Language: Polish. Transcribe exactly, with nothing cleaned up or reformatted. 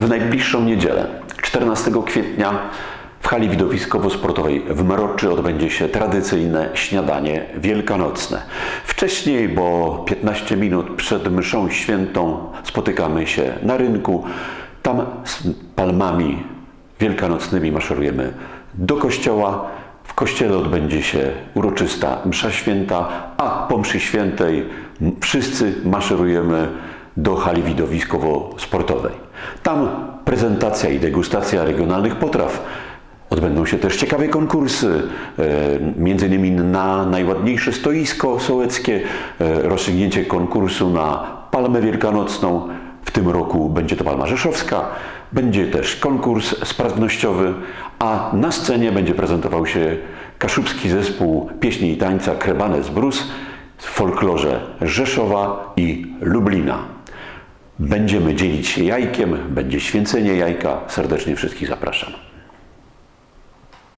W najbliższą niedzielę, czternastego kwietnia, w hali widowiskowo-sportowej w Mroczy odbędzie się tradycyjne śniadanie wielkanocne. Wcześniej, bo piętnaście minut przed mszą świętą, spotykamy się na rynku. Tam z palmami wielkanocnymi maszerujemy do kościoła. W kościele odbędzie się uroczysta msza święta, a po mszy świętej wszyscy maszerujemy do hali widowiskowo-sportowej. Tam prezentacja i degustacja regionalnych potraw. Odbędą się też ciekawe konkursy, między innymi na najładniejsze stoisko sołeckie, rozstrzygnięcie konkursu na palmę wielkanocną. W tym roku będzie to palma rzeszowska. Będzie też konkurs sprawnościowy, a na scenie będzie prezentował się kaszubski zespół pieśni i tańca Krebanes Brus w folklorze Rzeszowa i Lublina. Będziemy dzielić się jajkiem, będzie święcenie jajka. Serdecznie wszystkich zapraszam.